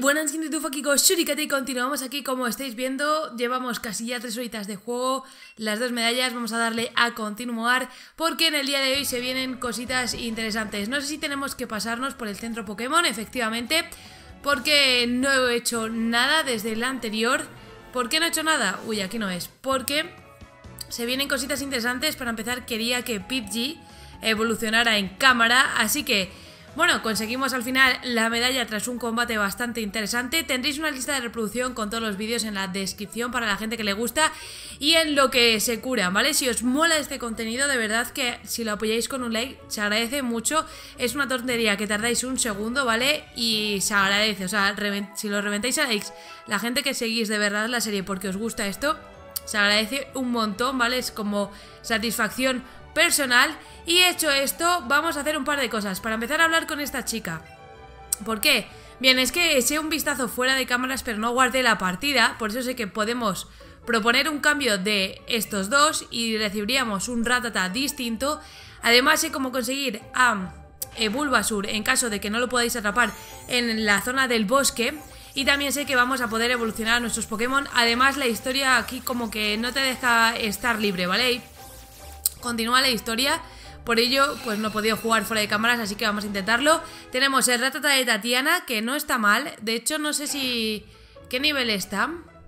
Buenas gente, tú aquí con Shurikate y continuamos aquí. Como estáis viendo, llevamos casi ya 3 horitas de juego, las 2 medallas. Vamos a darle a continuar porque en el día de hoy se vienen cositas interesantes. No sé si tenemos que pasarnos por el centro Pokémon, efectivamente, porque no he hecho nada desde el anterior. ¿Por qué no he hecho nada? Uy, aquí no es. Porque se vienen cositas interesantes. Para empezar, quería que Pidgey evolucionara en cámara, así que bueno, conseguimos al final la medalla tras un combate bastante interesante. Tendréis una lista de reproducción con todos los vídeos en la descripción para la gente que le gusta y en lo que se cura, ¿vale? Si os mola este contenido, de verdad que si lo apoyáis con un like, se agradece mucho. Es una tontería que tardáis un segundo, ¿vale? Y se agradece, o sea, si lo reventáis a likes, la gente que seguís de verdad la serie porque os gusta esto, se agradece un montón, ¿vale? Es como satisfacción personal. Y hecho esto, vamos a hacer un par de cosas. Para empezar a hablar con esta chica. ¿Por qué? Bien, es que eché un vistazo fuera de cámaras, pero no guardé la partida. Por eso sé que podemos proponer un cambio de estos dos y recibiríamos un Rattata distinto. Además sé cómo conseguir a Bulbasur en caso de que no lo podáis atrapar en la zona del bosque. Y también sé que vamos a poder evolucionar a nuestros Pokémon. Además la historia aquí como que no te deja estar libre, ¿vale? Continúa la historia. Por ello, pues no he podido jugar fuera de cámaras, así que vamos a intentarlo. Tenemos el Rattata de Tatiana, que no está mal. De hecho, no sé si... ¿qué nivel está?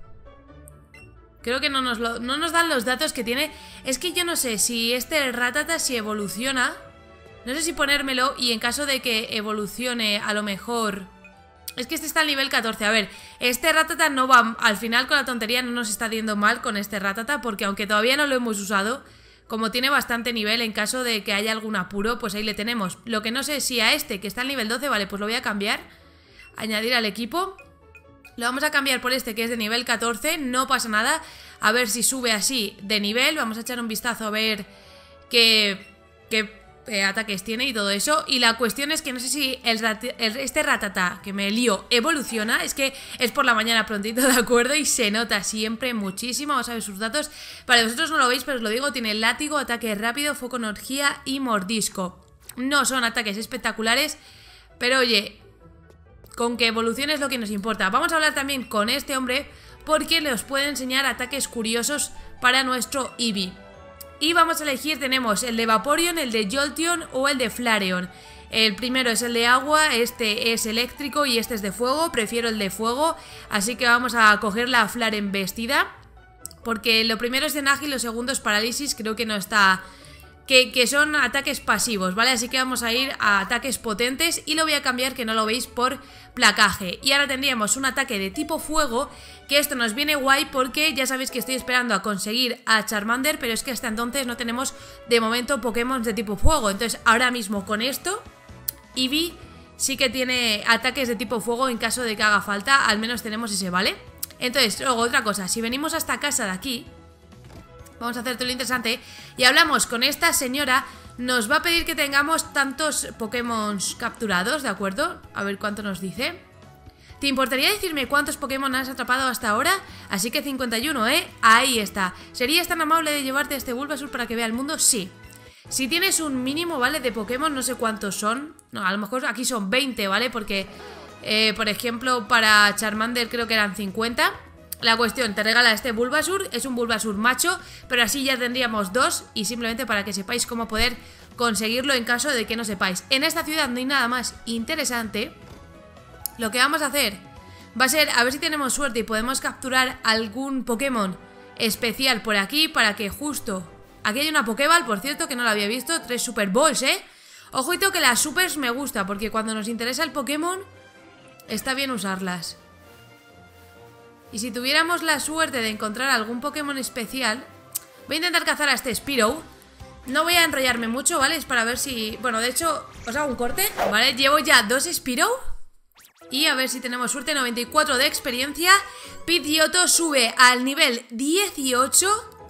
Creo que no nos dan los datos que tiene. Es que yo no sé si este Rattata si evoluciona. No sé si ponérmelo y en caso de que evolucione a lo mejor... Es que este está al nivel 14. A ver, este Rattata no va... Al final con la tontería no nos está yendo mal con este Rattata, porque aunque todavía no lo hemos usado... Como tiene bastante nivel, en caso de que haya algún apuro, pues ahí le tenemos. Lo que no sé si a este, que está al nivel 12, vale, pues lo voy a cambiar. Añadir al equipo. Lo vamos a cambiar por este, que es de nivel 14, no pasa nada. A ver si sube así de nivel. Vamos a echar un vistazo a ver qué ataques tiene y todo eso. Y la cuestión es que no sé si este Rattata, que me lío, evoluciona. Es que es por la mañana prontito, ¿de acuerdo? Y se nota siempre muchísimo. Vamos a ver sus datos. Vale, vosotros no lo veis, pero os lo digo. Tiene látigo, ataque rápido, foco energía y mordisco. No son ataques espectaculares, pero oye, con que evolucione es lo que nos importa. Vamos a hablar también con este hombre porque les puede enseñar ataques curiosos para nuestro Eevee. Y vamos a elegir, tenemos el de Vaporeon, el de Jolteon o el de Flareon. El primero es el de agua, este es eléctrico y este es de fuego. Prefiero el de fuego, así que vamos a coger la Flareon vestida. Porque lo primero es de ágil, lo segundo es parálisis, creo que no está... Que son ataques pasivos, ¿vale? Así que vamos a ir a ataques potentes y lo voy a cambiar, que no lo veis, por placaje. Y ahora tendríamos un ataque de tipo fuego, que esto nos viene guay porque ya sabéis que estoy esperando a conseguir a Charmander, pero es que hasta entonces no tenemos de momento Pokémon de tipo fuego. Entonces ahora mismo con esto, Eevee sí que tiene ataques de tipo fuego en caso de que haga falta, al menos tenemos ese, ¿vale? Entonces, luego otra cosa, si venimos a esta casa de aquí... Vamos a hacer todo lo interesante y hablamos con esta señora. Nos va a pedir que tengamos tantos Pokémon capturados, ¿de acuerdo? A ver cuánto nos dice. ¿Te importaría decirme cuántos Pokémon has atrapado hasta ahora? Así que 51, ¿eh? Ahí está. ¿Serías tan amable de llevarte este Bulbasur para que vea el mundo? Sí. Si tienes un mínimo, ¿vale? De Pokémon, no sé cuántos son. No, a lo mejor aquí son 20, ¿vale? Porque, por ejemplo, para Charmander creo que eran 50. La cuestión, te regala este Bulbasur, es un Bulbasur macho, pero así ya tendríamos dos y simplemente para que sepáis cómo poder conseguirlo en caso de que no sepáis. En esta ciudad no hay nada más interesante. Lo que vamos a hacer va a ser a ver si tenemos suerte y podemos capturar algún Pokémon especial por aquí para que justo... Aquí hay una Pokéball, por cierto, que no la había visto, 3 Super Balls, ¿eh? Ojito que las Supers me gusta porque cuando nos interesa el Pokémon está bien usarlas. Y si tuviéramos la suerte de encontrar algún Pokémon especial... Voy a intentar cazar a este Spearow. No voy a enrollarme mucho, ¿vale? Es para ver si... Bueno, de hecho, os hago un corte, ¿vale? Llevo ya 2 Spearow. Y a ver si tenemos suerte, 94 de experiencia. Pidgeotto sube al nivel 18.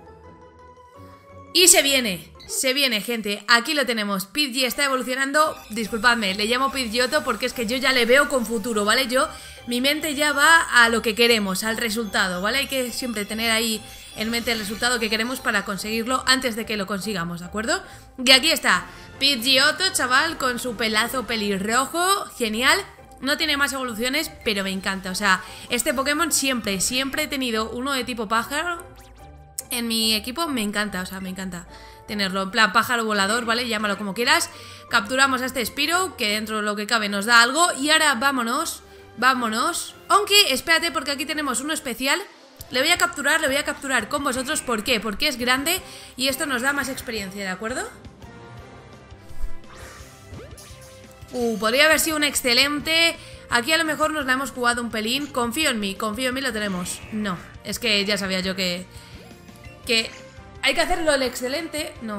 Y se viene, gente. Aquí lo tenemos, Pidgey está evolucionando. Disculpadme, le llamo Pidgeotto porque es que yo ya le veo con futuro, ¿vale? Mi mente ya va a lo que queremos, al resultado, ¿vale? Hay que siempre tener ahí en mente el resultado que queremos para conseguirlo antes de que lo consigamos, ¿de acuerdo? Y aquí está, Pidgeotto, chaval, con su pelazo pelirrojo, genial. No tiene más evoluciones, pero me encanta. O sea, este Pokémon siempre he tenido uno de tipo pájaro en mi equipo. Me encanta, o sea, me encanta tenerlo. En plan pájaro volador, ¿vale? Llámalo como quieras. Capturamos a este Spearow, que dentro de lo que cabe nos da algo. Y ahora vámonos. Aunque, espérate, porque aquí tenemos uno especial. Le voy a capturar con vosotros. ¿Por qué? Porque es grande y esto nos da más experiencia, ¿de acuerdo? Podría haber sido un excelente. Aquí a lo mejor nos la hemos jugado un pelín. Confío en mí, lo tenemos. No, es que ya sabía yo que hay que hacerlo el excelente. No.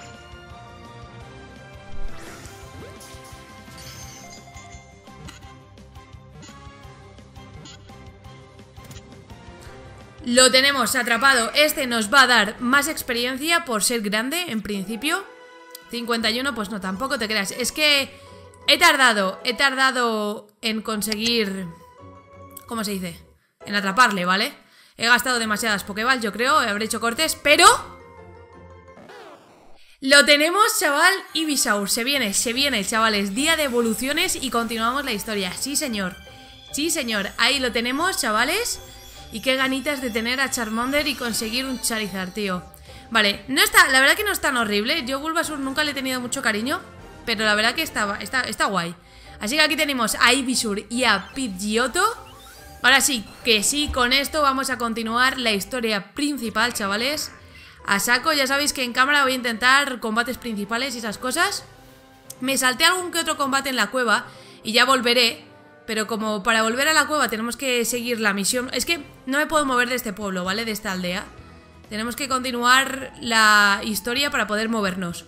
Lo tenemos atrapado. Este nos va a dar más experiencia por ser grande, en principio. 51, pues no, tampoco te creas. Es que he tardado en conseguir... ¿Cómo se dice? En atraparle, ¿vale? He gastado demasiadas Pokéball, yo creo. Habré hecho cortes, pero... Lo tenemos, chaval. Ivysaur, se viene, chavales. Día de evoluciones y continuamos la historia. Sí, señor. Ahí lo tenemos, chavales. Y qué ganitas de tener a Charmander y conseguir un Charizard, tío. Vale, no está, la verdad que no es tan horrible. Yo Bulbasaur nunca le he tenido mucho cariño, pero la verdad que está guay. Así que aquí tenemos a Ivysaur y a Pidgeotto. Ahora sí, que sí, con esto vamos a continuar la historia principal, chavales. A saco, ya sabéis que en cámara voy a intentar combates principales y esas cosas. Me salté algún que otro combate en la cueva y ya volveré. Pero como para volver a la cueva tenemos que seguir la misión... Es que no me puedo mover de este pueblo, ¿vale? De esta aldea. Tenemos que continuar la historia para poder movernos.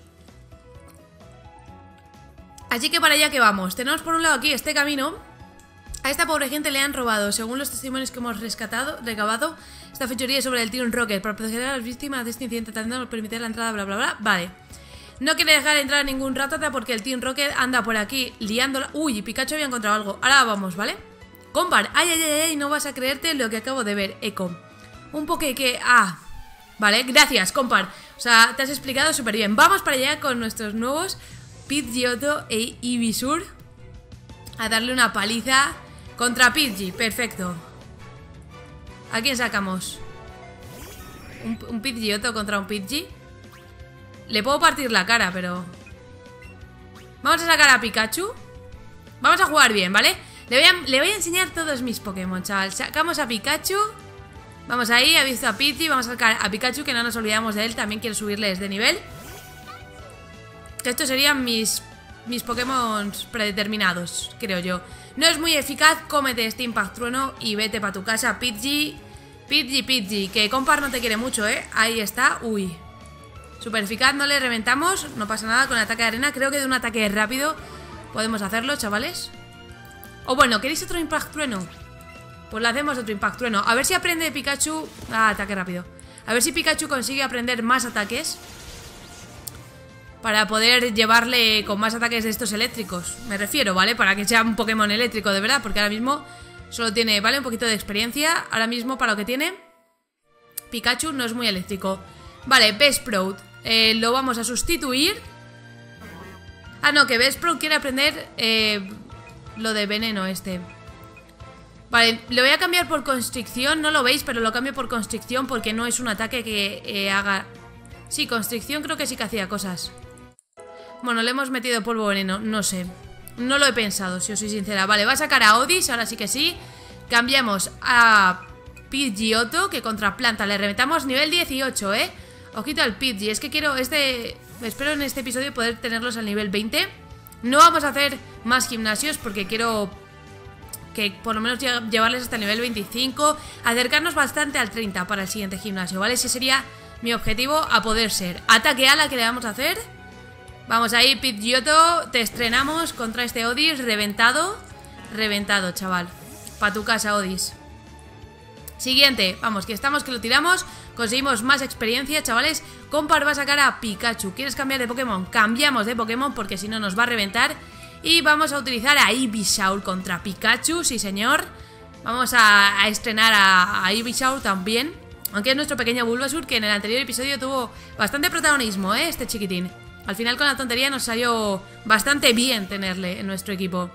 Así que para allá que vamos. Tenemos por un lado aquí este camino. A esta pobre gente le han robado, según los testimonios que hemos recabado, esta fechoría sobre el Team Rocket para proteger a las víctimas de este incidente, tratando de permitir la entrada, bla, bla, bla. Vale. No quiere dejar entrar a ningún Rattata porque el Team Rocket anda por aquí liándola. Uy, Pikachu había encontrado algo. Ahora vamos, ¿vale? Compar. Ay, no vas a creerte lo que acabo de ver, Echo. Un poke que... Vale, gracias, Compar. O sea, te has explicado súper bien. Vamos para allá con nuestros nuevos Pidgeotto e Ivysaur. A darle una paliza contra Pidgey, perfecto. ¿A quién sacamos? ¿Un Pidgeotto contra un Pidgey? Le puedo partir la cara, pero... Vamos a sacar a Pikachu. Vamos a jugar bien, ¿vale? Le voy a enseñar todos mis Pokémon, chaval. Sacamos a Pikachu. Vamos ahí, ha visto a Pidgey. Vamos a sacar a Pikachu, que no nos olvidamos de él. También quiero subirles de nivel. Que estos serían mis Pokémon predeterminados, creo yo. No es muy eficaz, cómete este Impact Trueno y vete para tu casa, Pidgey. Pidgey, que Compar no te quiere mucho, ¿eh? Ahí está, uy. Super eficaz, no le reventamos. No pasa nada con ataque de arena. Creo que de un ataque rápido podemos hacerlo, chavales. O bueno, ¿queréis otro Impact Trueno? Pues le hacemos otro Impact Trueno. A ver si aprende Pikachu. Ataque rápido. A ver si Pikachu consigue aprender más ataques para poder llevarle con más ataques de estos eléctricos. Me refiero, ¿vale? Para que sea un Pokémon eléctrico de verdad. Porque ahora mismo solo tiene, ¿vale? Un poquito de experiencia. Ahora mismo para lo que tiene Pikachu no es muy eléctrico. Vale, Besplout. Lo vamos a sustituir. No, que Besplout quiere aprender lo de veneno este. Vale, lo voy a cambiar por constricción. No lo veis, pero lo cambio por constricción porque no es un ataque que haga... Sí, constricción creo que sí que hacía cosas. Bueno, le hemos metido polvo veneno, no sé. No lo he pensado, si os soy sincera. Vale, va a sacar a Odis, ahora sí que sí. Cambiamos a Pidgeotto, que contra planta le reventamos nivel 18, ¿eh? Ojito al Pidgey, es que quiero espero en este episodio poder tenerlos al nivel 20. No vamos a hacer más gimnasios porque quiero que por lo menos llevarles hasta el nivel 25. Acercarnos bastante al 30 para el siguiente gimnasio, ¿vale? Ese sería mi objetivo a poder ser. Ataque ala que le vamos a hacer. Vamos ahí, Pidgeotto, te estrenamos contra este Odis. Reventado, chaval. Pa' tu casa, Odis. Siguiente, vamos, que estamos que lo tiramos. Conseguimos más experiencia, chavales. Compar va a sacar a Pikachu. ¿Quieres cambiar de Pokémon? Cambiamos de Pokémon porque si no nos va a reventar. Y vamos a utilizar a Ivysaur contra Pikachu, sí señor. Vamos a estrenar a Ivysaur también. Aunque es nuestro pequeño Bulbasaur, que en el anterior episodio tuvo bastante protagonismo, este chiquitín. Al final con la tontería nos salió bastante bien tenerle en nuestro equipo.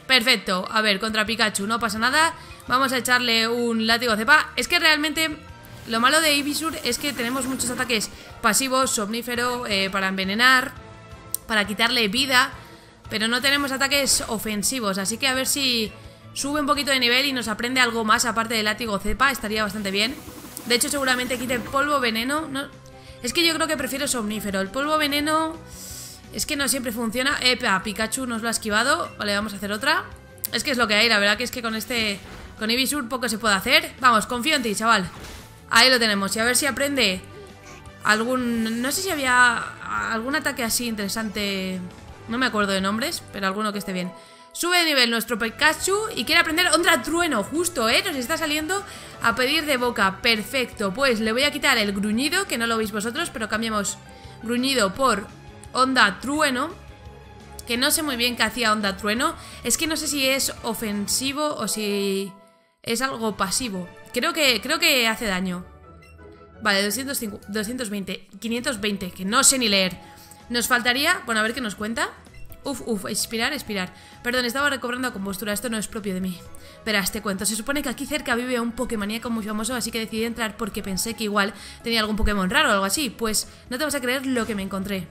Perfecto. A ver, contra Pikachu no pasa nada. Vamos a echarle un látigo cepa. Es que realmente lo malo de Ivysaur es que tenemos muchos ataques pasivos, somnífero, para envenenar, para quitarle vida, pero no tenemos ataques ofensivos. Así que a ver si sube un poquito de nivel y nos aprende algo más aparte del látigo cepa. Estaría bastante bien. De hecho seguramente quite polvo veneno. No, es que yo creo que prefiero somnífero. El polvo veneno es que no siempre funciona. Pikachu nos lo ha esquivado. Vale, vamos a hacer otra. Es que es lo que hay, la verdad que es que con Ivysaur poco se puede hacer. Vamos, confío en ti, chaval. Ahí lo tenemos, y a ver si aprende algún... No sé si había algún ataque así interesante. No me acuerdo de nombres, pero alguno que esté bien. Sube de nivel nuestro Pikachu y quiere aprender Onda Trueno, justo, nos está saliendo a pedir de boca. Perfecto, pues le voy a quitar el gruñido, que no lo veis vosotros, pero cambiamos gruñido por Onda Trueno, que no sé muy bien qué hacía Onda Trueno. Es que no sé si es ofensivo o si es algo pasivo. Creo que hace daño. Vale, 220, 520, que no sé ni leer. Nos faltaría, bueno, a ver qué nos cuenta. Expirar. Perdón, estaba recobrando compostura, esto no es propio de mí. Verás, te cuento, se supone que aquí cerca vive un Pokémoníaco muy famoso, así que decidí entrar porque pensé que igual tenía algún Pokémon raro o algo así. Pues no te vas a creer lo que me encontré.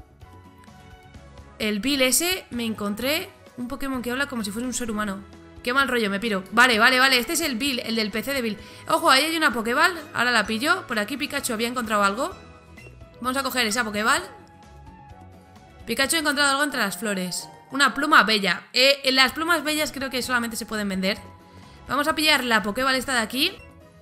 El Bill ese, me encontré un Pokémon que habla como si fuese un ser humano. Qué mal rollo, me piro. Vale, este es el Bill, el del PC de Bill. Ojo, ahí hay una Pokéball, ahora la pillo. Por aquí Pikachu había encontrado algo. Vamos a coger esa Pokéball. Pikachu ha encontrado algo entre las flores. Una pluma bella. Las plumas bellas creo que solamente se pueden vender. Vamos a pillar la Pokéball esta de aquí.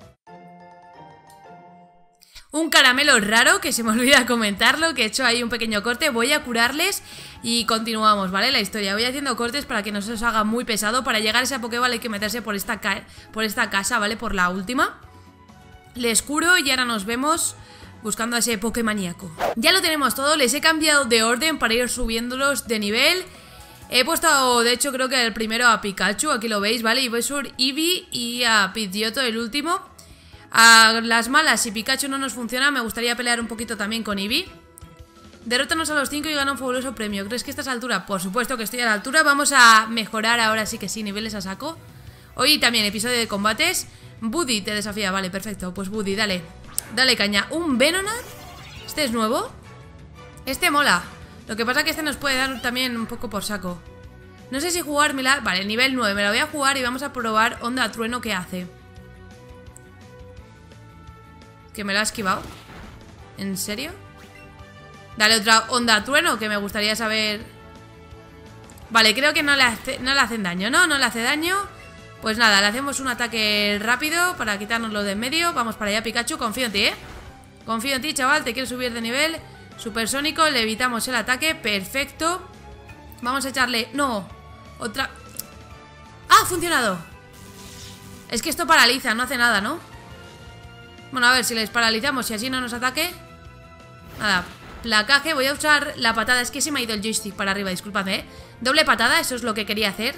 Un caramelo raro, que se me olvida comentarlo, que he hecho ahí un pequeño corte. Voy a curarles y continuamos, ¿vale? La historia. Voy haciendo cortes para que no se os haga muy pesado. Para llegar a esa Pokéball hay que meterse por esta casa, ¿vale? Por la última. Les curo y ahora nos vemos buscando a ese Pokémoníaco. Ya lo tenemos todo, les he cambiado de orden para ir subiéndolos de nivel. He puesto, de hecho creo que el primero a Pikachu, aquí lo veis, ¿vale? Ivysaur, Eevee y a Pidgeotto el último. A las malas, si Pikachu no nos funciona, me gustaría pelear un poquito también con Eevee. Derrótanos a los 5 y gana un fabuloso premio. ¿Crees que estás a la altura? Por supuesto que estoy a la altura. Vamos a mejorar ahora sí que sí, niveles a saco. Hoy también episodio de combates. Buddy te desafía, vale, perfecto. Pues Buddy, dale caña. Un Venonat. Este es nuevo. Este mola. Lo que pasa es que este nos puede dar también un poco por saco. No sé si jugármela. Vale, nivel 9, me la voy a jugar y vamos a probar Onda Trueno que hace. ¿Que me la ha esquivado? ¿En serio? Dale otra Onda Trueno, que me gustaría saber. Vale, creo que no le hacen daño, ¿no? No le hace daño. Pues nada, le hacemos un ataque rápido para quitárnoslo de en medio. Vamos para allá, Pikachu, confío en ti, Confío en ti, chaval, te quiero subir de nivel. Supersónico, le evitamos el ataque, perfecto. Vamos a echarle... No, otra... ¡Ah, ha funcionado! Es que esto paraliza, no hace nada, ¿no? Bueno, a ver, si les paralizamos y así no nos ataque. Nada, placaje, voy a usar la patada. Es que se me ha ido el joystick para arriba, disculpadme, Doble patada, eso es lo que quería hacer.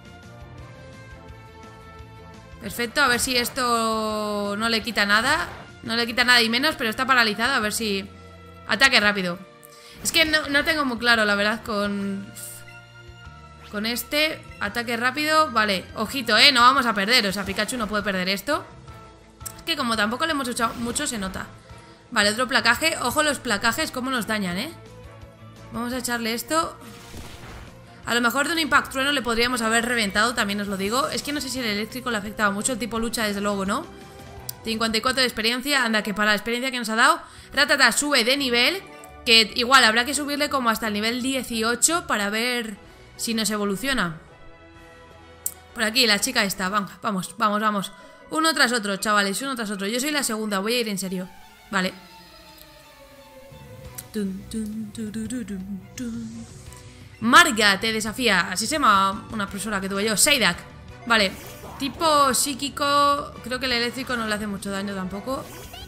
Perfecto, a ver si esto no le quita nada. No le quita nada y menos, pero está paralizado. A ver si... Ataque rápido. Es que no tengo muy claro, la verdad, con este ataque rápido. Vale, ojito, no vamos a perder. O sea, Pikachu no puede perder esto. Es que como tampoco le hemos echado mucho, se nota. Vale, otro placaje. Ojo los placajes, cómo nos dañan, Vamos a echarle esto. A lo mejor de un Impact Trueno le podríamos haber reventado, también os lo digo. Es que no sé si el eléctrico le afectaba mucho. El tipo lucha, desde luego, ¿no? 54 de experiencia. Anda, que para la experiencia que nos ha dado, Rattata sube de nivel. Que igual habrá que subirle como hasta el nivel 18 para ver si nos evoluciona. Por aquí, la chica esta. Vamos. Uno tras otro, chavales, uno tras otro. Yo soy la segunda, voy a ir en serio. Vale. Marga te desafía. Así se llama una profesora que tuve yo. Psyduck. Vale. Tipo psíquico. Creo que el eléctrico no le hace mucho daño tampoco.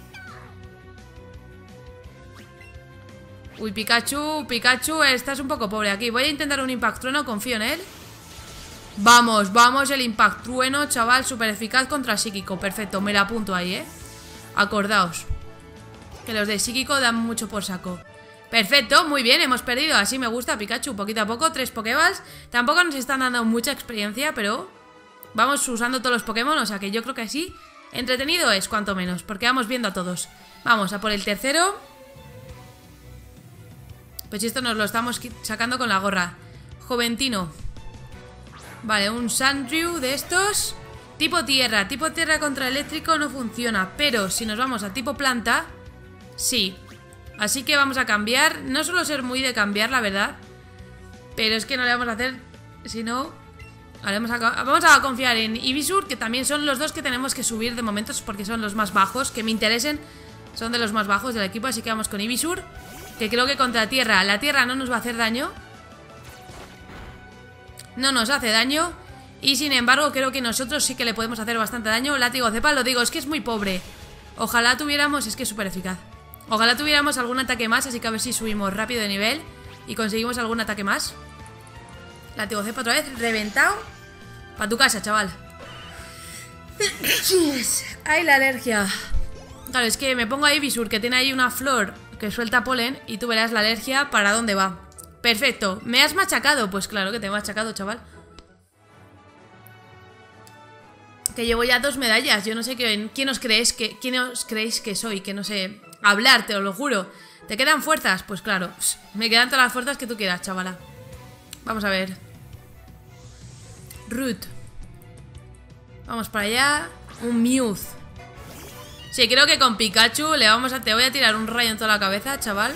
Uy, Pikachu, estás un poco pobre aquí. Voy a intentar un Impact Trueno, confío en él. Vamos, el Impact Trueno, chaval, súper eficaz contra psíquico. Perfecto, me la apunto ahí, Acordaos que los de psíquico dan mucho por saco. Perfecto, muy bien, hemos perdido. Así me gusta, Pikachu, poquito a poco, 3 Pokéballs. Tampoco nos están dando mucha experiencia, pero vamos usando todos los Pokémon, o sea que yo creo que así entretenido es, cuanto menos, porque vamos viendo a todos. Vamos a por el tercero. Pues esto nos lo estamos sacando con la gorra. Joventino. Vale, un Sandrew de estos. Tipo tierra contra eléctrico no funciona, pero si nos vamos a tipo planta, sí. Así que vamos a cambiar. No suelo ser muy de cambiar, la verdad, pero es que no le vamos a hacer, si no... Vamos a confiar en Ivysaur, que también son los dos que tenemos que subir de momentos, porque son los más bajos, que me interesen. Son de los más bajos del equipo, así que vamos con Ivysaur, que creo que contra tierra, la tierra no nos va a hacer daño. No nos hace daño. Y sin embargo creo que nosotros sí que le podemos hacer bastante daño. Látigo cepa, lo digo, es que es muy pobre. Ojalá tuviéramos, es que es súper eficaz. Ojalá tuviéramos algún ataque más, así que a ver si subimos rápido de nivel y conseguimos algún ataque más. Látigo cepa otra vez, reventado. Pa' tu casa, chaval. Ay, la alergia. Claro, es que me pongo a Ivysaur, que tiene ahí una flor que suelta polen, y tú verás la alergia para dónde va. Perfecto, ¿me has machacado? Pues claro que te he machacado, chaval. Que llevo ya 2 medallas. Yo no sé quién os creéis que soy, que no sé hablar, te lo juro. ¿Te quedan fuerzas? Pues claro, me quedan todas las fuerzas que tú quieras, chavala. Vamos a ver. Root. Vamos para allá. Un Mewth. Sí, creo que con Pikachu te voy a tirar un rayo en toda la cabeza, chaval.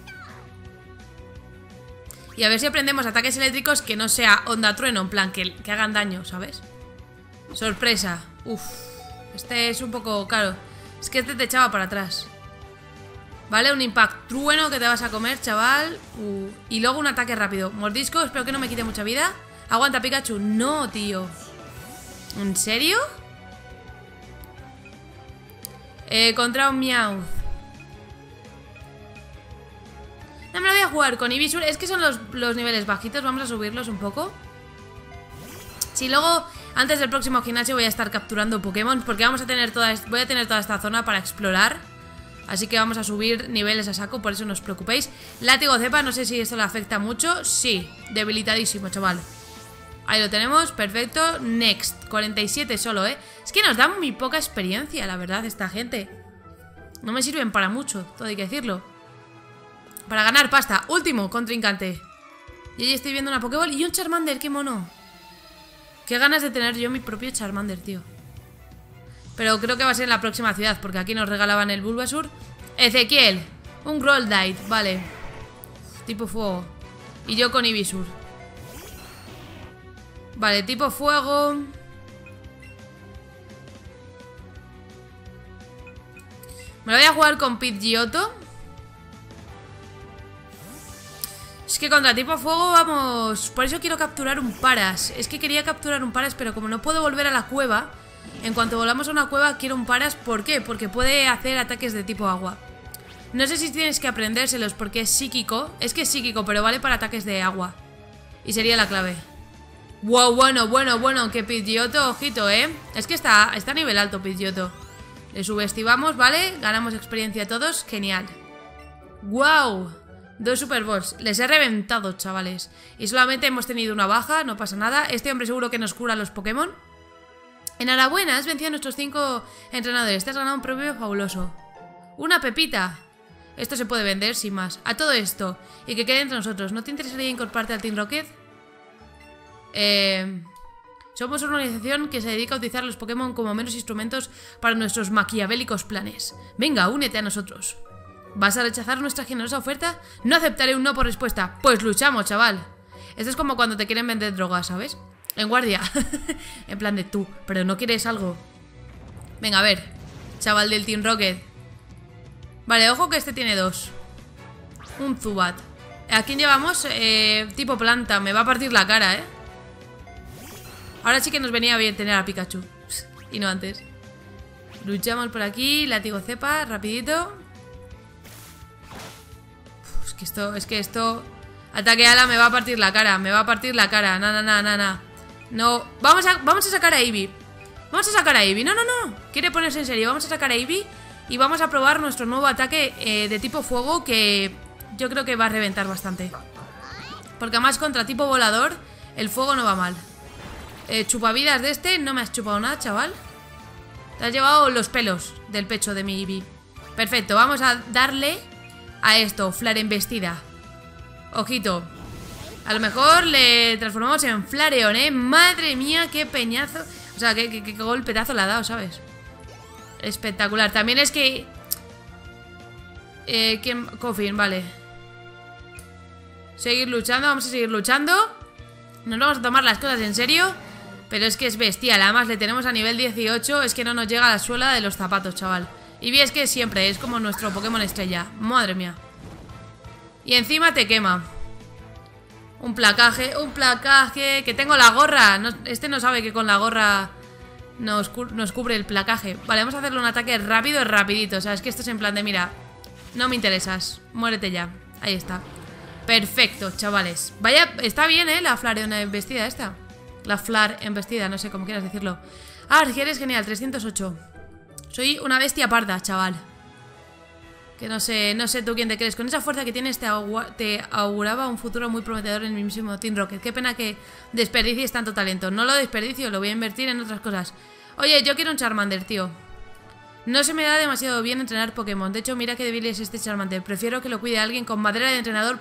Y a ver si aprendemos ataques eléctricos que no sea onda trueno, en plan, que hagan daño, ¿sabes? Sorpresa. Uf. Este es un poco caro. Es que este te echaba para atrás. Vale, un impact trueno que te vas a comer, chaval. Y luego un ataque rápido. Mordisco, espero que no me quite mucha vida. Aguanta, Pikachu. No, tío. ¿En serio? Contra un Meowth. No me lo voy a jugar con Ivysaur. Es que son los niveles bajitos. Vamos a subirlos un poco. Si luego, antes del próximo gimnasio, voy a estar capturando Pokémon, porque voy a tener toda esta zona para explorar. Así que vamos a subir niveles a saco, por eso no os preocupéis. Látigo cepa, no sé si esto le afecta mucho. Sí, debilitadísimo, chaval. Ahí lo tenemos, perfecto. Next, 47 solo, ¿eh? Es que nos dan muy poca experiencia, la verdad, esta gente. No me sirven para mucho, todo hay que decirlo. Para ganar pasta. Último contrincante. Y ahí estoy viendo una Pokéball y un Charmander, qué mono. Qué ganas de tener yo mi propio Charmander, tío. Pero creo que va a ser en la próxima ciudad, porque aquí nos regalaban el Bulbasaur. Ezequiel, un Growlithe, vale. Tipo fuego. Y yo con Ivysaur. Vale, tipo fuego. Me lo voy a jugar con Pidgeotto. Es que contra tipo fuego vamos... Por eso quiero capturar un Paras. Es que quería capturar un Paras, pero como no puedo volver a la cueva, en cuanto volvamos a una cueva quiero un Paras. ¿Por qué? Porque puede hacer ataques de tipo agua. No sé si tienes que aprendérselos porque es psíquico. Es que es psíquico, pero vale para ataques de agua. Y sería la clave. Wow, bueno, que Pidgeotto, ojito, ¿eh? Es que está a nivel alto Pidgeotto. Le subestimamos, ¿vale? Ganamos experiencia todos, genial. Wow. 2 Super Balls. Les he reventado, chavales. Y solamente hemos tenido una baja, no pasa nada. Este hombre seguro que nos cura los Pokémon. Enhorabuena, has vencido a nuestros 5 entrenadores. Te has ganado un premio fabuloso. Una pepita. Esto se puede vender sin más. A todo esto. Y que quede entre nosotros. ¿No te interesaría incorporarte al Team Rocket? Somos una organización que se dedica a utilizar los Pokémon como meros instrumentos para nuestros maquiavélicos planes. Venga, únete a nosotros. ¿Vas a rechazar nuestra generosa oferta? No aceptaré un no por respuesta. Pues luchamos, chaval. Esto es como cuando te quieren vender drogas, ¿sabes? En guardia. En plan de tú, pero no quieres algo. Venga, a ver. Chaval del Team Rocket. Vale, ojo que este tiene 2. Un Zubat. ¿A quién llevamos? Tipo planta. Me va a partir la cara, ¿eh? Ahora sí que nos venía bien tener a Pikachu. Y no antes. Luchamos por aquí. Látigo cepa, rapidito. Es que esto... Ataque ala, me va a partir la cara. Me va a partir la cara. No. Vamos a sacar a Eevee. Vamos a sacar a Eevee. No. Quiere ponerse en serio. Vamos a sacar a Eevee y vamos a probar nuestro nuevo ataque de tipo fuego que yo creo que va a reventar bastante. Porque además contra tipo volador, el fuego no va mal. Chupavidas de este, no me has chupado nada, chaval. Te has llevado los pelos del pecho de mi Eevee. Perfecto, vamos a darle a esto, Flarembestida. Ojito. A lo mejor le transformamos en Flareon, ¿eh? Madre mía, qué peñazo. O sea, qué golpetazo le ha dado, ¿sabes? Espectacular. También es que... Coffin, vale. Seguir luchando, vamos a seguir luchando. Nos vamos a tomar las cosas en serio. Pero es que es bestial, además le tenemos a nivel 18. Es que no nos llega a la suela de los zapatos, chaval. Y vi es que siempre es como nuestro Pokémon estrella. Madre mía. Y encima te quema. Un placaje, que tengo la gorra. Este no sabe que con la gorra nos cubre el placaje. Vale, vamos a hacerle un ataque rápido y rapidito. O sea, es que esto es en plan de, mira, no me interesas, muérete ya. Ahí está. Perfecto, chavales. Vaya, está bien, la Flareon embestida esta. La Flar embestida, no sé cómo quieras decirlo. Ah, eres genial, 308. Soy una bestia parda, chaval. Que no sé tú quién te crees. Con esa fuerza que tienes te auguraba un futuro muy prometedor en el mismísimo Team Rocket. Qué pena que desperdicies tanto talento. No lo desperdicio, lo voy a invertir en otras cosas. Oye, yo quiero un Charmander, tío. No se me da demasiado bien entrenar Pokémon. De hecho, mira qué débil es este Charmander. Prefiero que lo cuide alguien con madera de entrenador.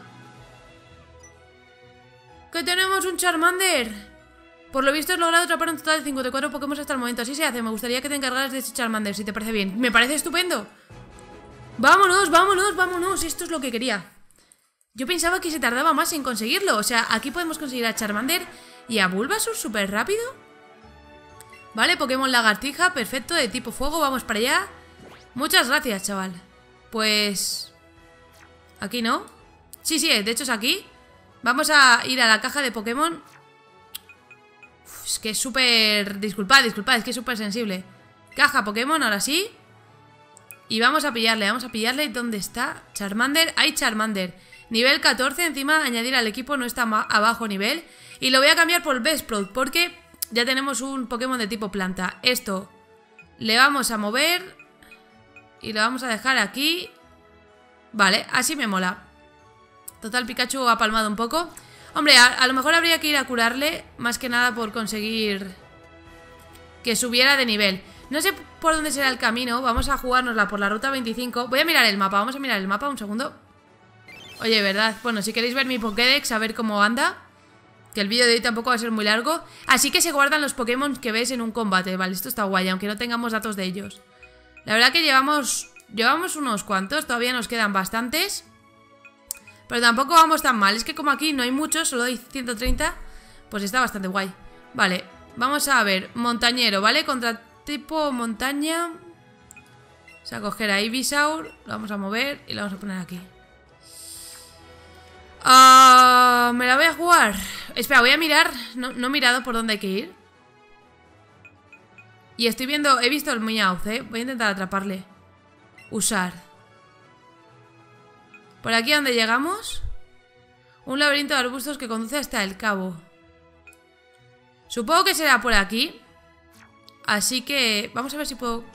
¡Que tenemos un Charmander! Por lo visto has logrado atrapar un total de 54 Pokémon hasta el momento. Así se hace. Me gustaría que te encargaras de este Charmander, si te parece bien. Me parece estupendo. ¡Vámonos, vámonos, vámonos! Esto es lo que quería. Yo pensaba que se tardaba más en conseguirlo. O sea, aquí podemos conseguir a Charmander y a Bulbasaur súper rápido. Vale, Pokémon lagartija, perfecto, de tipo fuego, vamos para allá. Muchas gracias, chaval. Pues... aquí no. Sí, de hecho es aquí. Vamos a ir a la caja de Pokémon. Uf, es que es súper... Disculpad, es que es súper sensible. Caja Pokémon, ahora sí. Y vamos a pillarle. ¿Dónde está? Charmander, hay Charmander. Nivel 14, encima añadir al equipo no está a bajo nivel. Y lo voy a cambiar por Bellsprout porque ya tenemos un Pokémon de tipo planta. Esto le vamos a mover y lo vamos a dejar aquí. Vale, así me mola. Total, Pikachu ha palmado un poco. Hombre, a lo mejor habría que ir a curarle, más que nada por conseguir que subiera de nivel. No sé por dónde será el camino. Vamos a jugárnosla por la ruta 25. Voy a mirar el mapa, vamos a mirar el mapa un segundo. Oye, ¿verdad? Bueno, si queréis ver mi Pokédex, a ver cómo anda, que el vídeo de hoy tampoco va a ser muy largo. Así que se guardan los Pokémon que ves en un combate. Vale, esto está guay, aunque no tengamos datos de ellos. La verdad que llevamos unos cuantos. Todavía nos quedan bastantes, pero tampoco vamos tan mal. Es que como aquí no hay muchos, solo hay 130, pues está bastante guay. Vale, vamos a ver. Montañero, ¿vale? Contra tipo montaña. Vamos a coger a Ivysaur, lo vamos a mover y lo vamos a poner aquí. Me la voy a jugar. Espera, voy a mirar. No he mirado por dónde hay que ir. Y estoy viendo, he visto el Meowth, voy a intentar atraparle. Usar. Por aquí donde llegamos. Un laberinto de arbustos que conduce hasta el cabo. Supongo que será por aquí. Así que vamos a ver si puedo...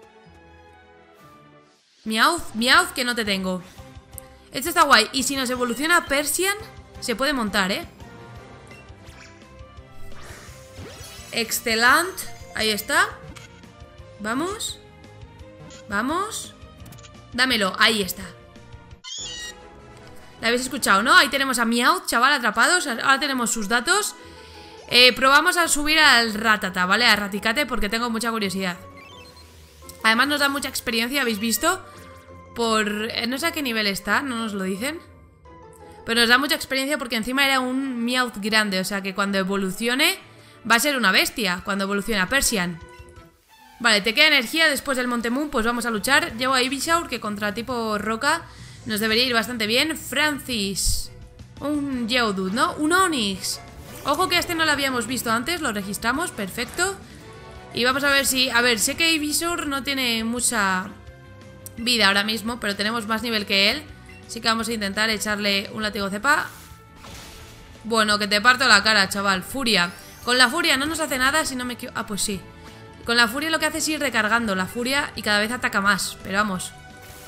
Meowth, que no te tengo. Esto está guay. Y si nos evoluciona Persian, se puede montar, Excelente. Ahí está. Vamos. Vamos. Dámelo, ahí está. La habéis escuchado, ¿no? Ahí tenemos a Meowth, chaval, atrapados. Ahora tenemos sus datos. Probamos a subir al Rattata, ¿vale? A Raticate porque tengo mucha curiosidad. Además nos da mucha experiencia, ¿habéis visto? No sé a qué nivel está, no nos lo dicen. Pero nos da mucha experiencia porque encima era un Meowth grande. O sea que cuando evolucione va a ser una bestia. Cuando evolucione a Persian. Vale, te queda energía después del Montemoon. Pues vamos a luchar. Llevo a Ivysaur, que contra tipo roca nos debería ir bastante bien. Francis. Un Geodude, ¿no? Un Onix. Ojo que a este no lo habíamos visto antes. Lo registramos, perfecto. Y vamos a ver si... A ver, sé que Ivysaur no tiene mucha vida ahora mismo, pero tenemos más nivel que él. Así que vamos a intentar echarle un látigo cepa. Bueno, que te parto la cara, chaval. Furia. Con la furia no nos hace nada si no me equivoco. Ah, pues sí. Con la furia lo que hace es ir recargando la furia y cada vez ataca más. Pero vamos.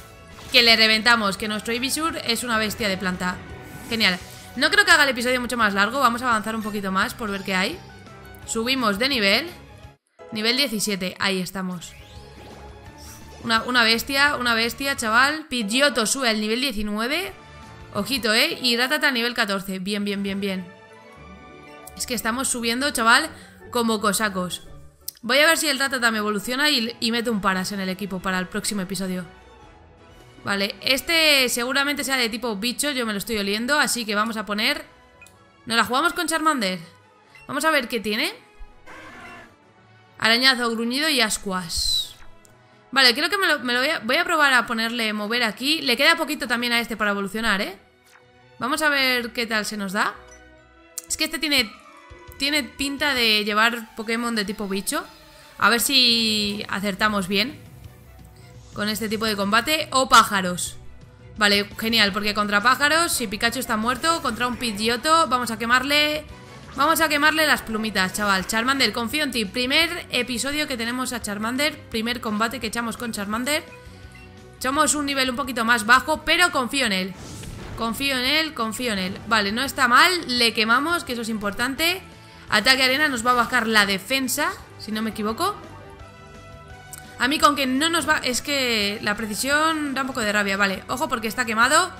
que le reventamos, que nuestro Ivysaur es una bestia de planta. Genial. No creo que haga el episodio mucho más largo. Vamos a avanzar un poquito más por ver qué hay. Subimos de nivel. Nivel 17, ahí estamos. Una bestia, chaval. Pidgeotto sube al nivel 19. Ojito, y Rattata al nivel 14. Bien, bien, bien, bien. Es que estamos subiendo, chaval, como cosacos. Voy a ver si el Rattata me evoluciona y meto un Paras en el equipo para el próximo episodio. Vale, este seguramente sea de tipo bicho, yo me lo estoy oliendo, así que vamos a poner... ¿Nos la jugamos con Charmander? Vamos a ver qué tiene. Arañazo, gruñido y ascuas. Vale, creo que voy a probar a ponerle mover aquí. Le queda poquito también a este para evolucionar, Vamos a ver qué tal se nos da. Es que este tiene pinta de llevar Pokémon de tipo bicho. A ver si acertamos bien con este tipo de combate. O pájaros. Vale, genial, porque contra pájaros, si Pikachu está muerto, contra un Pidgeotto, vamos a quemarle las plumitas, chaval. Charmander, confío en ti. Primer episodio que tenemos a Charmander. Primer combate que echamos con Charmander. Echamos un nivel un poquito más bajo, pero confío en él. Confío en él. Vale, no está mal. Le quemamos, que eso es importante. Ataque arena nos va a bajar la defensa, si no me equivoco. A mí con que no nos va... Es que la precisión da un poco de rabia. Vale, ojo porque está quemado.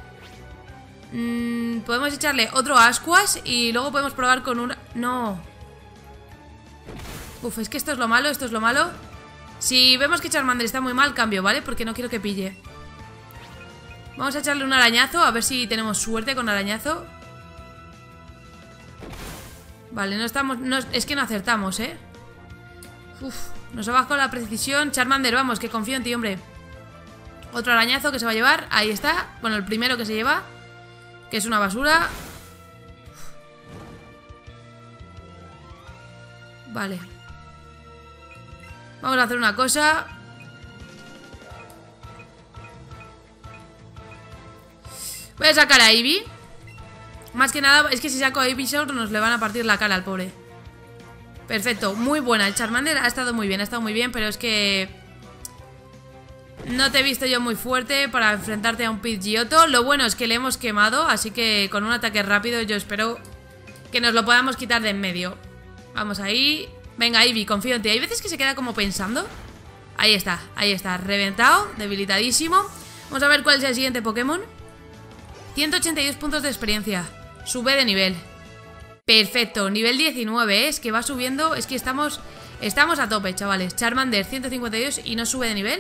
Podemos echarle otro ascuas y luego podemos probar con una... No. Uf, es que esto es lo malo, Si vemos que Charmander está muy mal, cambio, ¿vale? Porque no quiero que pille. Vamos a echarle un arañazo, a ver si tenemos suerte con arañazo. Vale, no estamos... es que no acertamos, Uf, nos ha bajado la precisión. Charmander, vamos, que confío en ti, hombre. Otro arañazo que se va a llevar. Ahí está. Bueno, el primero que se lleva, que es una basura. Vale. Vamos a hacer una cosa. Voy a sacar a Eevee. Más que nada, es que si saco a Ivysaur nos le van a partir la cara al pobre. Perfecto, muy buena. El Charmander ha estado muy bien, pero es que... no te he visto yo muy fuerte para enfrentarte a un Pidgeotto. Lo bueno es que le hemos quemado, así que con un ataque rápido yo espero que nos lo podamos quitar de en medio. Vamos ahí. Venga, Eevee, confío en ti. Hay veces que se queda como pensando. Ahí está, reventado, debilitadísimo. Vamos a ver cuál es el siguiente Pokémon. 182 puntos de experiencia. Sube de nivel. Perfecto, nivel 19, es que va subiendo. Es que estamos a tope, chavales. Charmander 152 y no sube de nivel.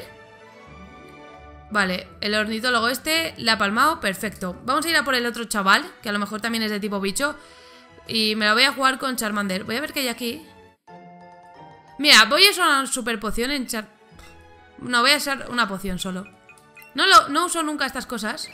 Vale, el ornitólogo este la ha palmado, perfecto. Vamos a ir a por el otro chaval, que a lo mejor también es de tipo bicho. Y me la voy a jugar con Charmander. Voy a ver qué hay aquí. Mira, voy a usar una super poción en No, voy a usar una poción solo. No uso nunca estas cosas.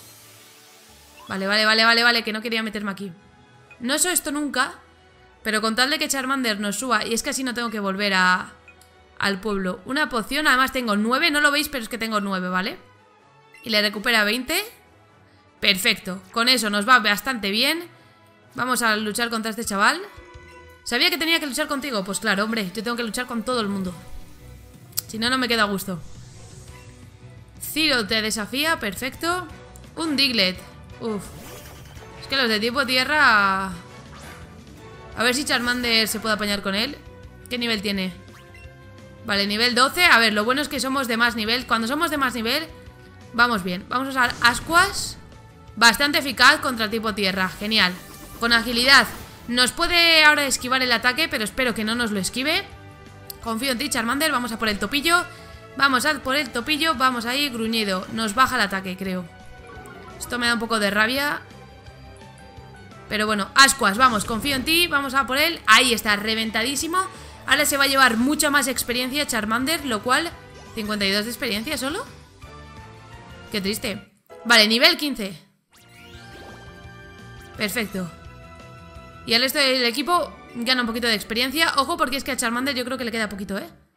Vale, que no quería meterme aquí. No uso esto nunca, pero con tal de que Charmander nos suba. Y es que así no tengo que volver al pueblo. Una poción, además tengo 9. No lo veis, pero es que tengo 9, ¿vale? Y le recupera 20. Perfecto, con eso nos va bastante bien. Vamos a luchar contra este chaval. ¿Sabía que tenía que luchar contigo? Pues claro, hombre, yo tengo que luchar con todo el mundo. Si no, no me queda a gusto. Ciro te desafía, perfecto. Un Diglett. Uf. Es que los de tipo tierra... A ver si Charmander se puede apañar con él. ¿Qué nivel tiene? Vale, nivel 12. A ver, lo bueno es que somos de más nivel. Cuando somos de más nivel, vamos bien. Vamos a usar ascuas. Bastante eficaz contra el tipo tierra. Genial. Con agilidad. Nos puede ahora esquivar el ataque, pero espero que no nos lo esquive. Confío en ti, Charmander. Vamos a por el topillo. Vamos a por el topillo. Vamos ahí, gruñido. Nos baja el ataque, creo. Esto me da un poco de rabia. Pero bueno, ascuas, vamos, confío en ti. Vamos a por él, ahí está, reventadísimo. Ahora se va a llevar mucha más experiencia Charmander, lo cual... 52 de experiencia solo. Qué triste. Vale, nivel 15. Perfecto. Y al resto del equipo gana un poquito de experiencia. Ojo, porque es que a Charmander yo creo que le queda poquito,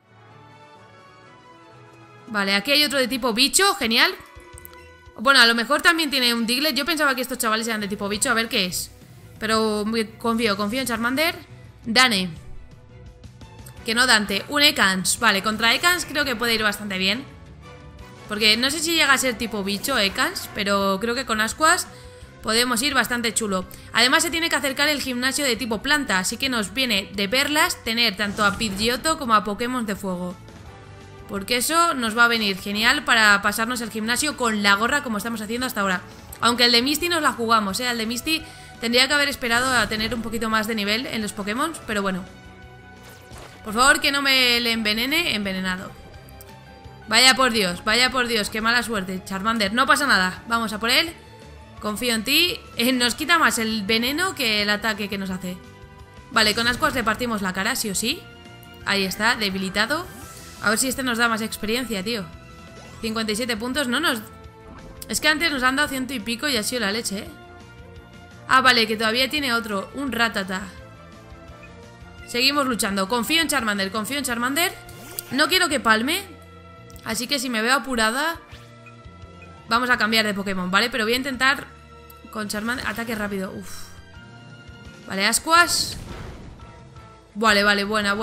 Vale, aquí hay otro de tipo bicho, genial. Bueno, a lo mejor también tiene un Diglett. Yo pensaba que estos chavales eran de tipo bicho, a ver qué es. Pero confío en Charmander. Dane. Que no Dante, un Ekans. Vale, contra Ekans creo que puede ir bastante bien. Porque no sé si llega a ser tipo bicho, Ekans, pero creo que con ascuas podemos ir bastante chulo. Además se tiene que acercar el gimnasio de tipo planta, así que nos viene de perlas tener tanto a Pidgeotto como a Pokémon de fuego. Porque eso nos va a venir genial para pasarnos el gimnasio con la gorra como estamos haciendo hasta ahora. Aunque el de Misty nos la jugamos, el de Misty tendría que haber esperado a tener un poquito más de nivel en los Pokémon, pero bueno. Por favor, que no me le envenene, envenenado. Vaya por Dios, qué mala suerte, Charmander. No pasa nada, vamos a por él. Confío en ti. Nos quita más el veneno que el ataque que nos hace. Vale, con ascuas le partimos la cara, sí o sí. Ahí está, debilitado. A ver si este nos da más experiencia, tío. 57 puntos, no nos... Es que antes nos han dado 100 y pico y ha sido la leche, ¿eh? Ah, vale, que todavía tiene otro. Un Rattata. Seguimos luchando. Confío en Charmander, confío en Charmander. No quiero que palme. Así que si me veo apurada, vamos a cambiar de Pokémon, ¿vale? Pero voy a intentar con Charmander. Ataque rápido. Uf. Vale, ascuas. Vale, vale, buena.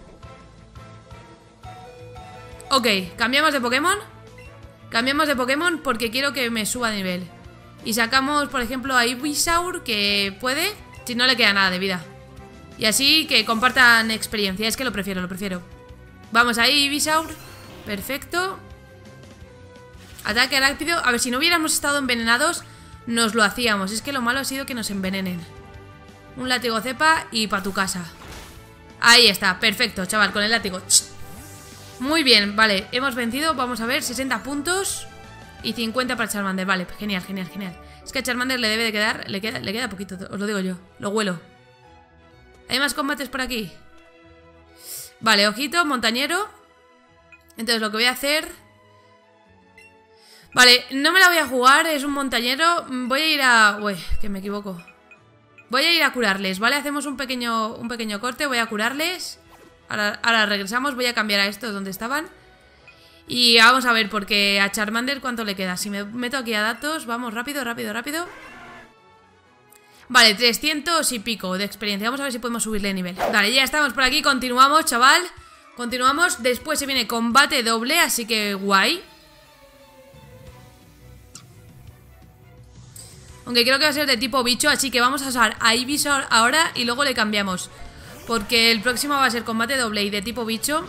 Ok, cambiamos de Pokémon. Cambiamos de Pokémon porque quiero que me suba de nivel. Y sacamos, por ejemplo, a Ivysaur, que puede, si no le queda nada de vida. Y así que compartan experiencia. Es que lo prefiero. Vamos ahí, Ivysaur. Perfecto. Ataque rápido. A ver, si no hubiéramos estado envenenados, nos lo hacíamos. Es que lo malo ha sido que nos envenenen. Un látigo cepa y pa' tu casa. Ahí está, perfecto, chaval, con el látigo. Muy bien, vale, hemos vencido. Vamos a ver, 60 puntos y 50 para Charmander. Vale, genial. Es que a Charmander le debe de quedar, le queda poquito, os lo digo yo. Lo huelo. ¿Hay más combates por aquí? Vale, ojito, montañero. Entonces lo que voy a hacer... Vale, no me la voy a jugar, es un montañero. Voy a ir a... Uy, que me equivoco. Voy a ir a curarles, ¿vale? Hacemos un pequeño corte, voy a curarles. Ahora regresamos, voy a cambiar a estos donde estaban. Y vamos a ver, porque a Charmander ¿cuánto le queda? Si me meto aquí a datos, vamos, rápido. Vale, 300 y pico de experiencia. Vamos a ver si podemos subirle de nivel. Vale, ya estamos por aquí, continuamos, chaval. Continuamos, después se viene combate doble, así que guay. Aunque creo que va a ser de tipo bicho, así que vamos a usar a Ivysaur ahora y luego le cambiamos. Porque el próximo va a ser combate doble y de tipo bicho.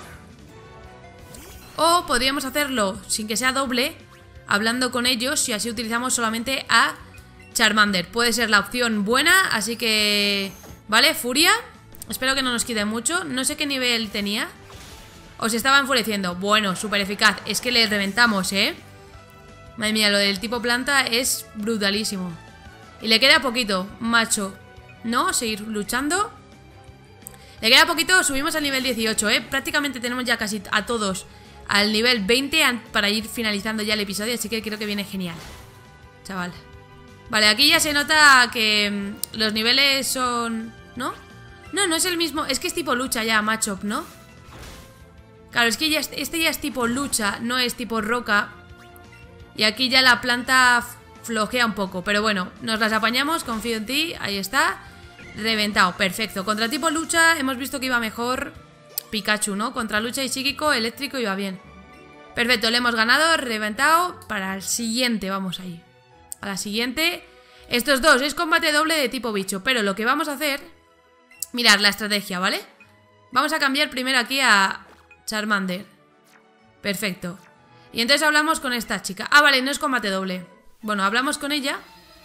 O podríamos hacerlo sin que sea doble, hablando con ellos, y así utilizamos solamente a Charmander. Puede ser la opción buena, así que... Vale, furia. Espero que no nos quite mucho. No sé qué nivel tenía. O se estaba enfureciendo. Bueno, súper eficaz. Es que le reventamos, ¿eh? Madre mía, lo del tipo planta es brutalísimo. Y le queda poquito, macho. ¿No? Seguir luchando. Le queda poquito, subimos al nivel 18, ¿eh? Prácticamente tenemos ya casi a todos al nivel 20 para ir finalizando ya el episodio, así que creo que viene genial, chaval. Vale, aquí ya se nota que los niveles son... ¿No? No es el mismo, es que es tipo lucha ya, Machop, ¿no? Claro, es que ya este ya es tipo lucha, no es tipo roca. Y aquí ya la planta flojea un poco, pero bueno, nos las apañamos, confío en ti, ahí está. Reventado, perfecto. Contra tipo lucha hemos visto que iba mejor Pikachu, ¿no? Contra lucha y psíquico, eléctrico iba bien. Perfecto, le hemos ganado, reventado. Para el siguiente, vamos ahí. A la siguiente. Estos dos es combate doble de tipo bicho, pero lo que vamos a hacer... Mirad la estrategia, ¿vale? Vamos a cambiar primero aquí a Charmander. Perfecto. Y entonces hablamos con esta chica. Ah, vale, no es combate doble. Bueno, hablamos con ella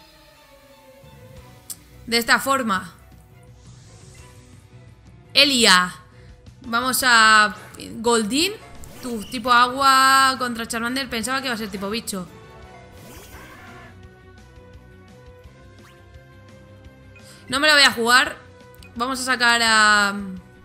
de esta forma. Elia. Vamos a... Goldeen. Tu tipo agua contra Charmander. Pensaba que iba a ser tipo bicho. No me lo voy a jugar. Vamos a sacar a...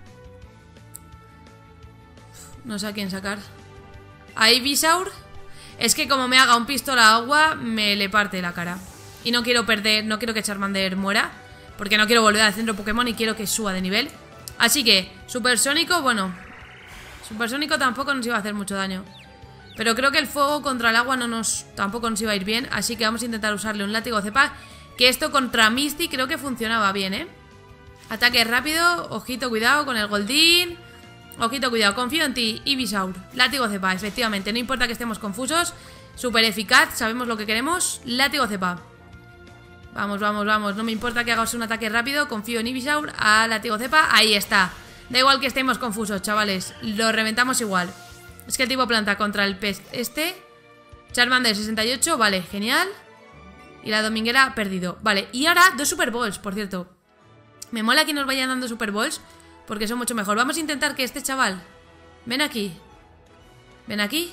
No sé a quién sacar. A Ivysaur. Es que como me haga un pistola agua, me le parte la cara. Y no quiero perder, no quiero que Charmander muera, porque no quiero volver al centro Pokémon y quiero que suba de nivel. Así que, Supersónico, bueno, Supersónico tampoco nos iba a hacer mucho daño. Pero creo que el fuego contra el agua tampoco nos iba a ir bien. Así que vamos a intentar usarle un látigo cepa. Que esto contra Misty creo que funcionaba bien, ¿eh? Ataque rápido, ojito, cuidado con el Goldeen. Ojito, cuidado, confío en ti, Ivysaur. Látigo cepa, efectivamente, no importa que estemos confusos. Súper eficaz, sabemos lo que queremos. Látigo cepa. Vamos, vamos, vamos, no me importa que hagas un ataque rápido. Confío en Ivysaur, a látigo cepa. Ahí está. Da igual que estemos confusos, chavales. Lo reventamos igual. Es que el tipo planta contra el pez este. Charmander 68, vale, genial. Y la dominguera perdido. Vale, y ahora 2 Super Balls, por cierto. Me mola que nos vayan dando Super Balls, porque son mucho mejor. Vamos a intentar que este chaval... Ven aquí. Ven aquí.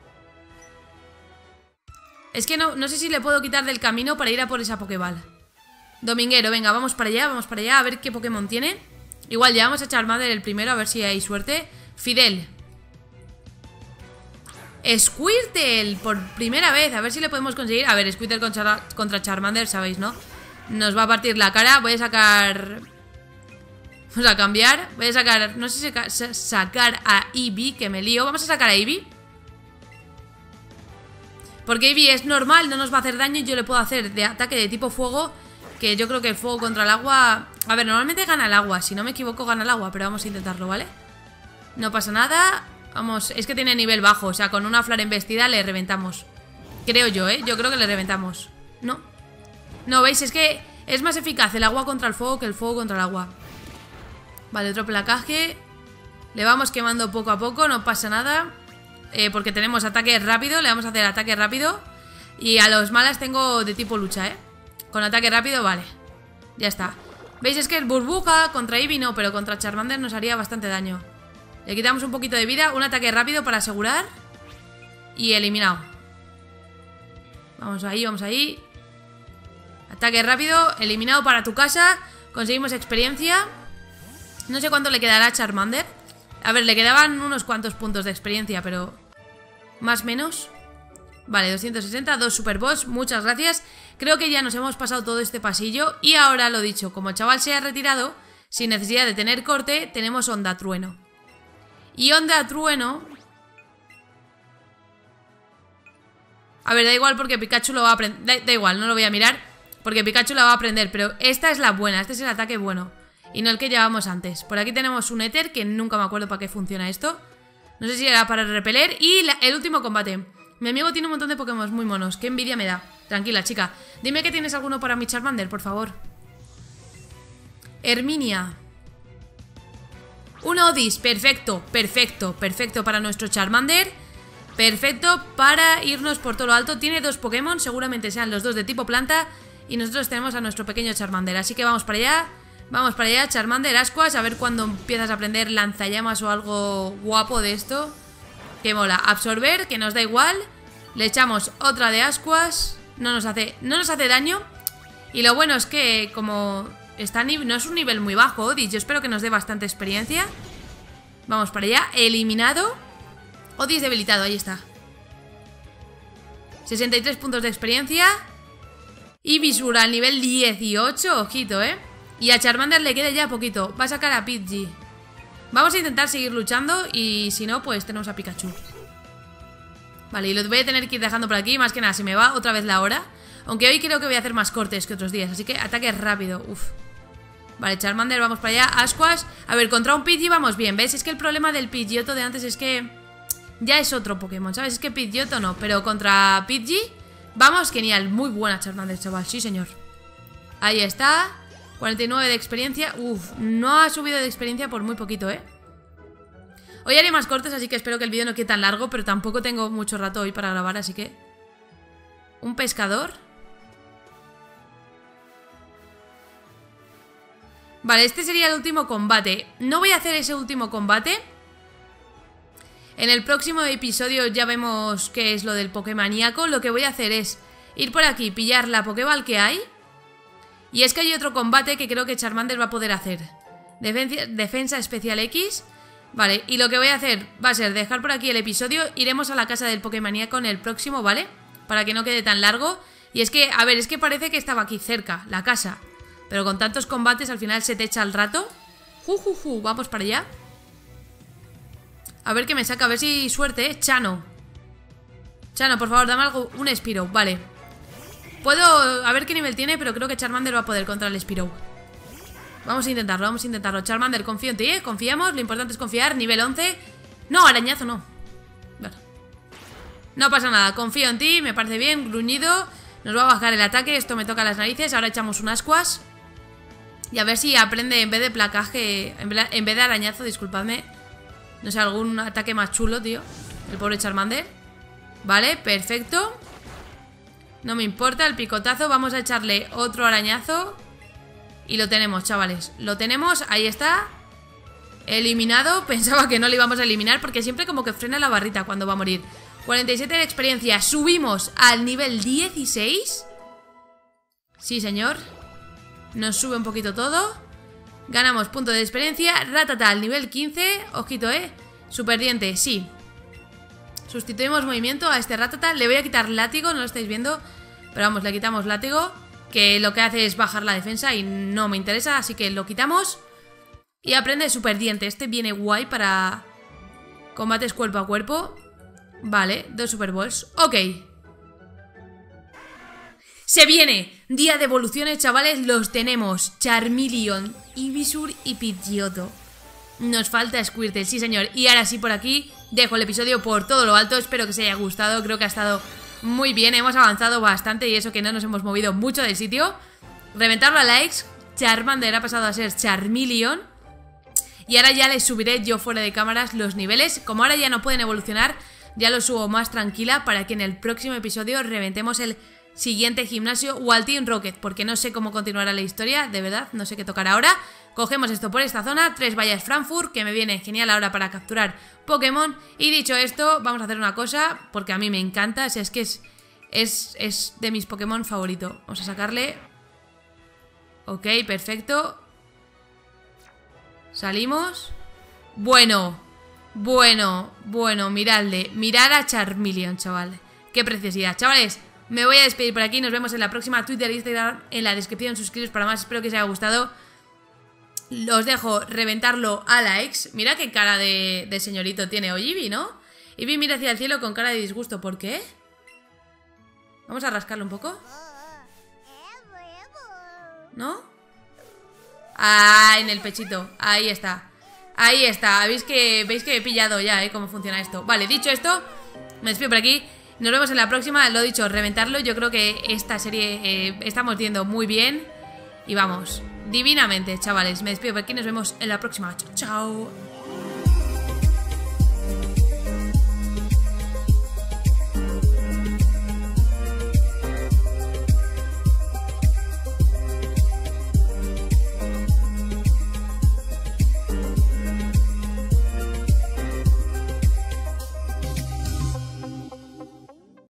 Es que no sé si le puedo quitar del camino para ir a por esa Pokéball. Dominguero, venga, vamos para allá, a ver qué Pokémon tiene. Igual llevamos a Charmander el primero, a ver si hay suerte. Fidel. Squirtle, por primera vez, a ver si le podemos conseguir. A ver, Squirtle contra Charmander, sabéis, ¿no? Nos va a partir la cara, voy a sacar... Vamos a cambiar, voy a sacar... No sé si sacar a Eevee, que me lío. Vamos a sacar a Eevee, porque Eevee es normal, no nos va a hacer daño y yo le puedo hacer de ataque de tipo fuego, que yo creo que el fuego contra el agua... A ver, normalmente gana el agua, si no me equivoco gana el agua, pero vamos a intentarlo, ¿vale? No pasa nada. Vamos, es que tiene nivel bajo, o sea, con una flor embestida le reventamos. Creo yo, ¿eh? Yo creo que le reventamos. No. No, ¿veis? Es que es más eficaz el agua contra el fuego que el fuego contra el agua. Vale, otro placaje. Le vamos quemando poco a poco, no pasa nada. Porque tenemos ataque rápido, le vamos a hacer ataque rápido. Y a los malas tengo de tipo lucha, ¿eh? Con ataque rápido, vale. Ya está. ¿Veis? Es que el burbuja contra Eevee no, pero contra Charmander nos haría bastante daño. Le quitamos un poquito de vida, un ataque rápido para asegurar. Y eliminado. Vamos ahí, vamos ahí. Ataque rápido, eliminado para tu casa. Conseguimos experiencia. No sé cuánto le quedará a Charmander. A ver, le quedaban unos cuantos puntos de experiencia, pero... más o menos. Vale, 260, 2 Super Boss, muchas gracias. Creo que ya nos hemos pasado todo este pasillo. Y ahora, lo dicho, como el chaval se ha retirado, sin necesidad de tener corte, tenemos Onda Trueno. Y Onda Trueno... A ver, da igual porque Pikachu lo va a aprender. Da igual, no lo voy a mirar, porque Pikachu la va a aprender. Pero esta es la buena, este es el ataque bueno, y no el que llevábamos antes. Por aquí tenemos un éter, que nunca me acuerdo para qué funciona esto. No sé si era para repeler. Y el último combate. Mi amigo tiene un montón de Pokémon muy monos. Qué envidia me da. Tranquila, chica. Dime que tienes alguno para mi Charmander, por favor. Herminia. Un Odis. Perfecto, perfecto, perfecto para nuestro Charmander. Perfecto para irnos por todo lo alto. Tiene 2 Pokémon, seguramente sean los 2 de tipo planta. Y nosotros tenemos a nuestro pequeño Charmander. Así que vamos para allá. Vamos para allá, Charmander, Ascuas. A ver cuándo empiezas a aprender lanzallamas o algo guapo de esto. Que mola. Absorber, que nos da igual. Le echamos otra de Ascuas. No nos hace daño. Y lo bueno es que como está no es un nivel muy bajo, Odis. Yo espero que nos dé bastante experiencia. Vamos para allá. Eliminado. Odis debilitado, ahí está. 63 puntos de experiencia. Y Visura al nivel 18. Ojito, Y a Charmander le queda ya poquito. Va a sacar a Pidgey. Vamos a intentar seguir luchando. Y si no, pues tenemos a Pikachu. Vale, y lo voy a tener que ir dejando por aquí. Más que nada, se me va otra vez la hora. Aunque hoy creo que voy a hacer más cortes que otros días. Así que ataque rápido, uf. Vale, Charmander, vamos para allá. Ascuas, a ver, contra un Pidgey vamos bien. ¿Ves? Es que el problema del Pidgeotto de antes es que ya es otro Pokémon, ¿sabes? Es que Pidgeotto no, pero contra Pidgey vamos genial. Muy buena Charmander, chaval, sí señor. Ahí está. 49 de experiencia. Uf, no ha subido de experiencia por muy poquito, Hoy haré más cortes, así que espero que el vídeo no quede tan largo. Pero tampoco tengo mucho rato hoy para grabar, así que... Un pescador. Vale, este sería el último combate. No voy a hacer ese último combate. En el próximo episodio ya vemos qué es lo del Pokémoníaco. Lo que voy a hacer es ir por aquí, pillar la Pokéball que hay. Y es que hay otro combate que creo que Charmander va a poder hacer. Defensa especial X. Vale, y lo que voy a hacer va a ser dejar por aquí el episodio. Iremos a la casa del Pokémoníaco en el próximo, ¿vale? Para que no quede tan largo. Y es que, a ver, es que parece que estaba aquí cerca, la casa. Pero con tantos combates al final se te echa el rato. Vamos para allá. A ver qué me saca, a ver si suerte, Chano. Chano, por favor, dame algo, un Spearow, vale. Puedo, a ver qué nivel tiene, pero creo que Charmander va a poder contra el Spearow. Vamos a intentarlo, vamos a intentarlo. Charmander, confío en ti, ¿eh? Confiamos, lo importante es confiar. Nivel 11. No, arañazo no. Vale. No pasa nada, confío en ti, me parece bien. Gruñido, nos va a bajar el ataque. Esto me toca las narices, ahora echamos un ascuas. Y a ver si aprende en vez de placaje, en vez de arañazo, disculpadme. No sé, algún ataque más chulo, tío. El pobre Charmander. Vale, perfecto. No me importa el picotazo, vamos a echarle otro arañazo. Y lo tenemos, chavales. Lo tenemos, ahí está. Eliminado, pensaba que no le íbamos a eliminar porque siempre como que frena la barrita cuando va a morir. 47 de experiencia, subimos al nivel 16. Sí, señor. Nos sube un poquito todo. Ganamos punto de experiencia. Ratata al nivel 15. Ojito, super diente, sí. Sustituimos movimiento a este Ratata. Le voy a quitar látigo, no lo estáis viendo. Pero vamos, le quitamos látigo, que lo que hace es bajar la defensa y no me interesa, así que lo quitamos. Y aprende super diente. Este viene guay para combates cuerpo a cuerpo. Vale, 2 Super Balls. Ok. Se viene. Día de evoluciones, chavales. Los tenemos. Charmeleon, Ivysaur y Pidgeotto. Nos falta Squirtle, sí señor. Y ahora sí, por aquí dejo el episodio por todo lo alto. Espero que os haya gustado. Creo que ha estado muy bien. Hemos avanzado bastante y eso que no nos hemos movido mucho del sitio. Reventarlo a likes. Charmander ha pasado a ser Charmeleon. Y ahora ya les subiré yo fuera de cámaras los niveles. Como ahora ya no pueden evolucionar, ya los subo más tranquila para que en el próximo episodio reventemos el siguiente gimnasio o al Team Rocket, porque no sé cómo continuará la historia, de verdad, no sé qué tocará ahora. Cogemos esto por esta zona, 3 vallas Frankfurt, que me viene genial ahora para capturar Pokémon. Y dicho esto, vamos a hacer una cosa, porque a mí me encanta, es que es de mis Pokémon favorito. Vamos a sacarle. Ok, perfecto. Salimos. Bueno, miradle. Mirad a Charmeleon, chaval. Qué preciosidad, chavales. Me voy a despedir por aquí, nos vemos en la próxima. Twitter, Instagram, en la descripción, suscribiros para más. Espero que os haya gustado. Los dejo reventarlo a likes. Mira qué cara de señorito tiene hoy Eevee, ¿no? Eevee mira hacia el cielo con cara de disgusto. ¿Por qué? Vamos a rascarlo un poco. ¿No? Ah, en el pechito. Ahí está. Ahí está. ¿Veis que he pillado ya, cómo funciona esto? Vale, dicho esto, me despido por aquí. Nos vemos en la próxima. Lo dicho, reventarlo. Yo creo que esta serie estamos viendo muy bien. Y vamos, divinamente, chavales. Me despido por aquí. Nos vemos en la próxima. Chao, chao.